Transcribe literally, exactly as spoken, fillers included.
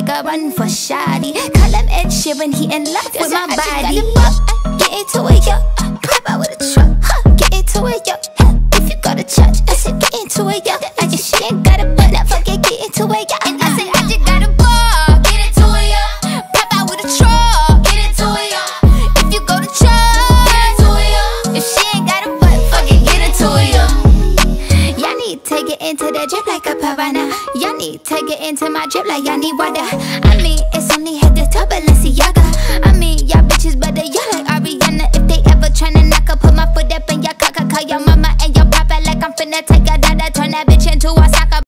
nigga run for shoddy. Call him Ed Sheeran, he in love with my body. Get into it, yo. Pop out with a truck, huh? Get into it, yo. If you go to church, I said get into it, yo. I just she ain't got a butt, now forget get into it, yo. And I said I just got a ball, get into it, yo. Pop out with a truck, get into it, yo. If you go to church, get into it, yo. If she ain't got a butt, forget get into it, yo. Y'all need to get into that drip like a piranha. Y'all need to get into my drip like y'all need water. I'm